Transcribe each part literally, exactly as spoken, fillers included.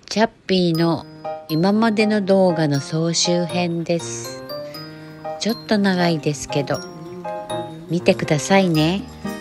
チャッピーの今までの動画の総集編です。ちょっと長いですけど見てくださいね。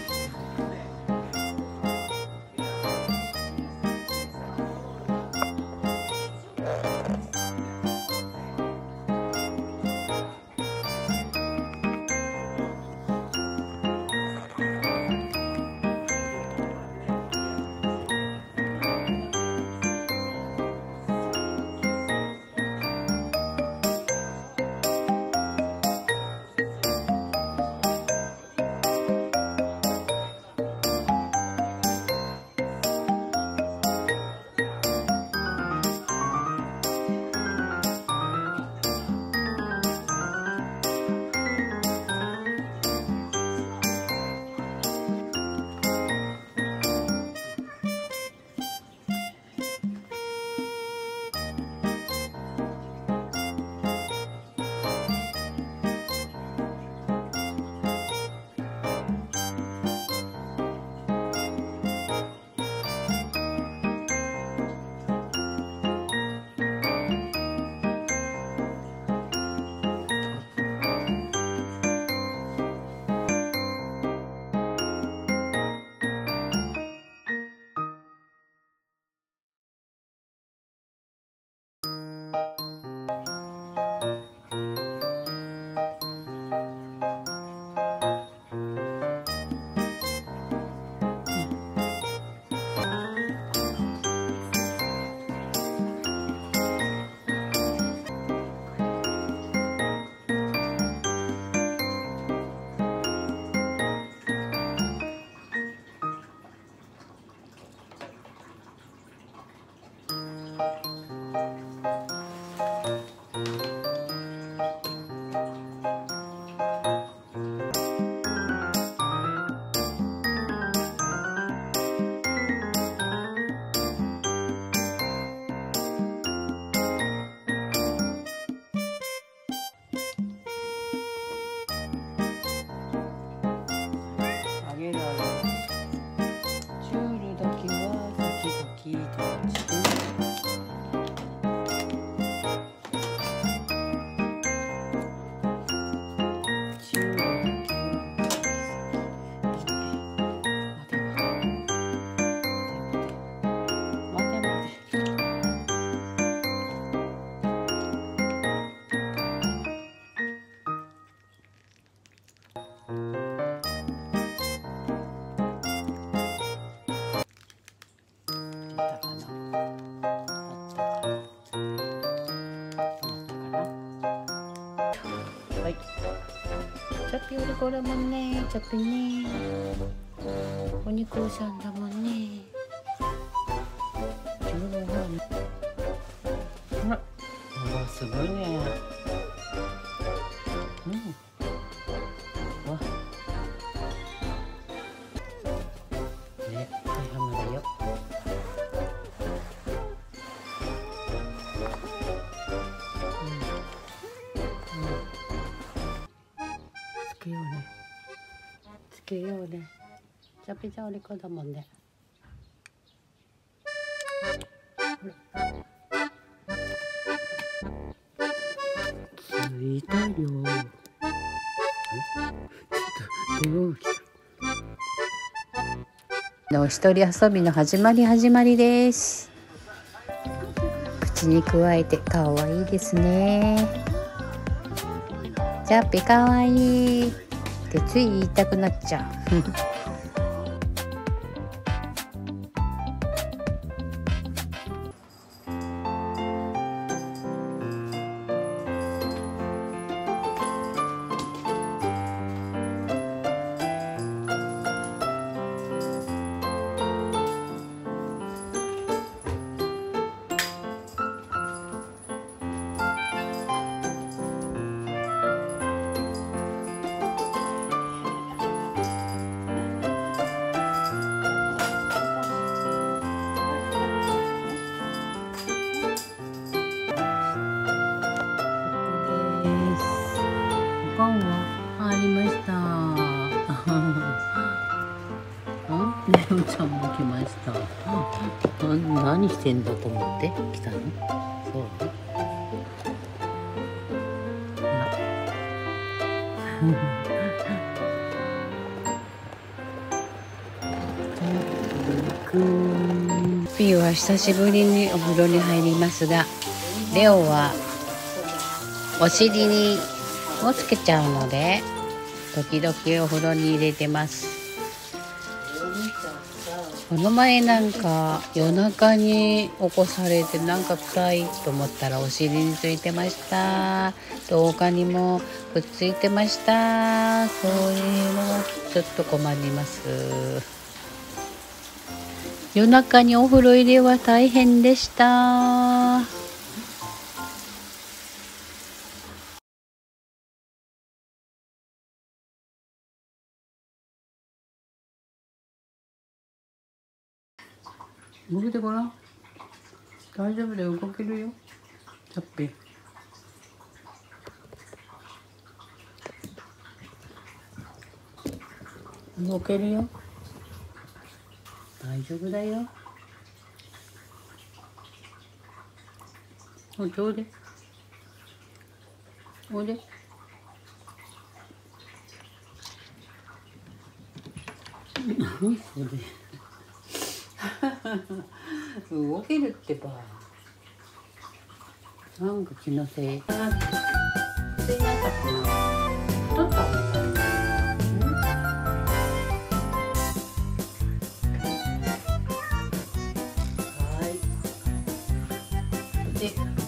はい、チャッピーお利口だもんね。チャッピーね、お肉さんだもんね。自分のご飯、ほら、うわ、すごいね。うん、わ、ね、はいハムだよ。つけようね。つけようね。チャッピーちゃんお利口だもんね。ついたよ。の一人遊びの始まり始まりです。口にくわえてかわいいですね。チャッピーかわいいってつい言いたくなっちゃう。 何してんだと思って来たの？そう。ピーは久しぶりにお風呂に入りますが、レオはお尻にをつけちゃうので時々お風呂に入れてます。この前なんか夜中に起こされてなんか臭いと思ったらお尻についてました。廊下にもくっついてました。そういうのはちょっと困ります。夜中にお風呂入れは大変でした。動けてごらん。大丈夫だよ、動けるよ。チャッピー。動けるよ。大丈夫だよ。おいでおいで。おいで。何それ。動けるってば。なんか気のせい。あ、ついなかったな。取った。はい。で。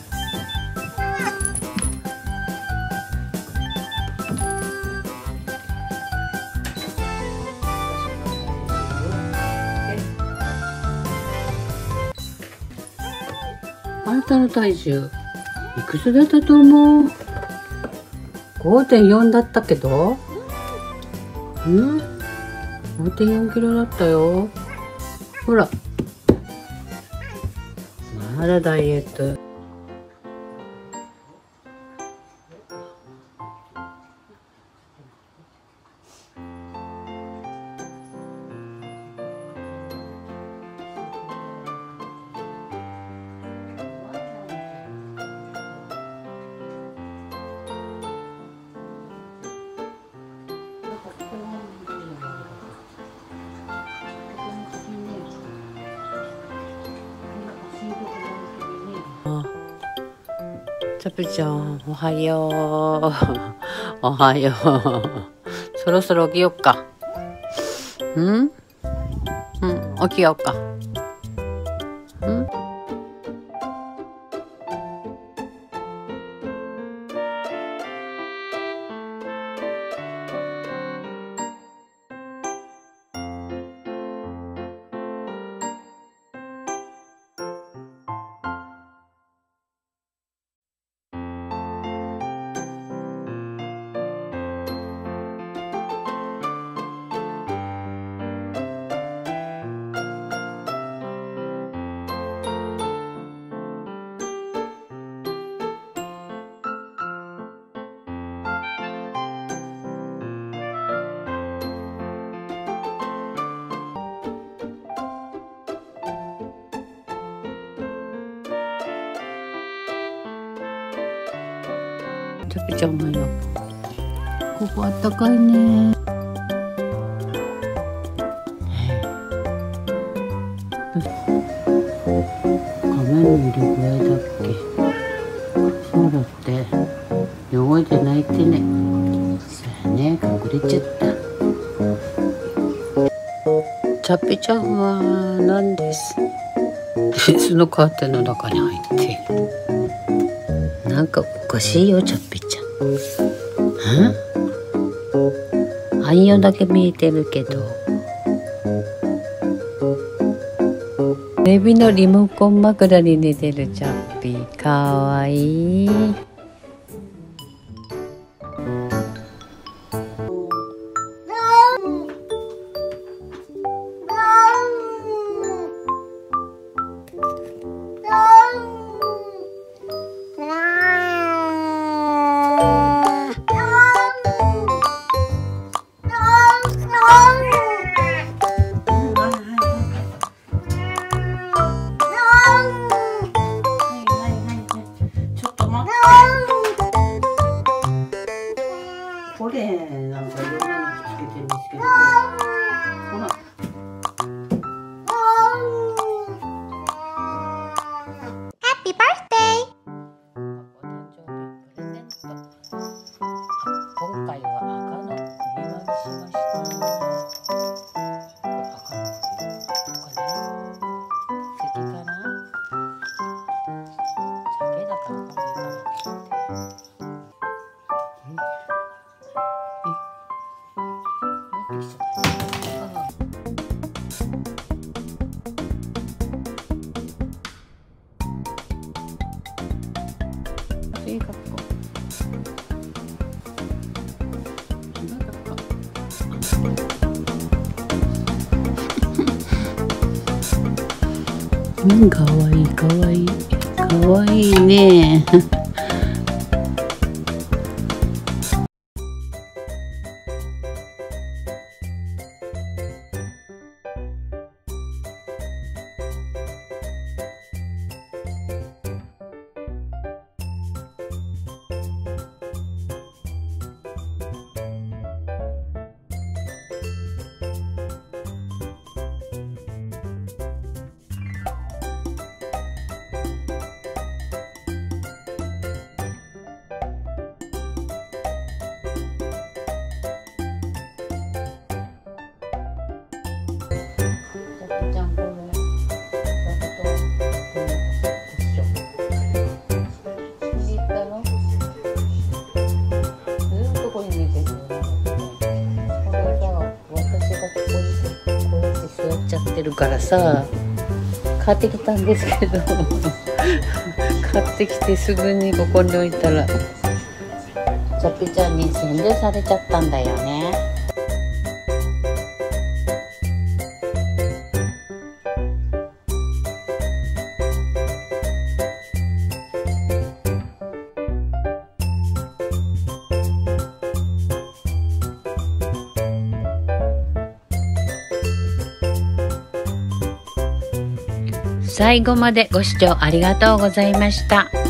あなたの体重いくつだったと思う？ ごてんよん だったけど、うん ごてんよん キロだったよ。ほら、まだダイエット。チャピちゃん、おはよう。おはよう。そろそろ起きよっか。うんうん、起きようか。うんチャピちゃんもよ。ここあったかいね。画面の入れ具合だっけ。そうだって。汚れてないってね。そうやね、隠れちゃった。チャピちゃんは何です。レースのカーテンの中に入ってる。なんかおかしいよ、チャッピちゃん。ん？半夜だけ見えてるけど。テレビのリモコン枕に寝てるチャッピー、かわいい。 Happy birthday! 今回は赤の指輪にしました。赤の指輪かな？素敵かな？酒だから赤のいいかな。いい格好。うん、かわいいかわいいかわいいね。ちゃんこれ気に入ったの？ずっとここに寝てるよ。これさ、私がここにこうやって座っちゃってるからさ、買ってきたんですけど買ってきてすぐにここに置いたらチャピちゃんに洗礼されちゃったんだよね。最後までご視聴ありがとうございました。